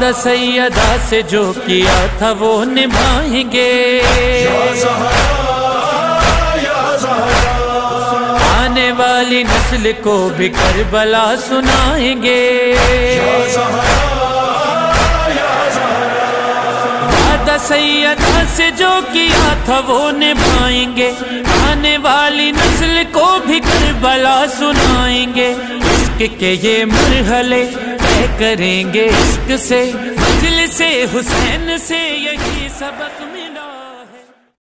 وعدہ سیدہ سے جو کیا تھا وہ نبھائیں گے، آنے والی نسل کو بھی کربلا سنائیں گے، وعدہ سیدہ سے جو کیا تھا وہ نبھائیں گے، آنے والی نسل کو بھی کربلا سنائیں گے، عشق کے یہ مرحلے طے کریں گے عشق سے، مجلس حسین سے یہی سبق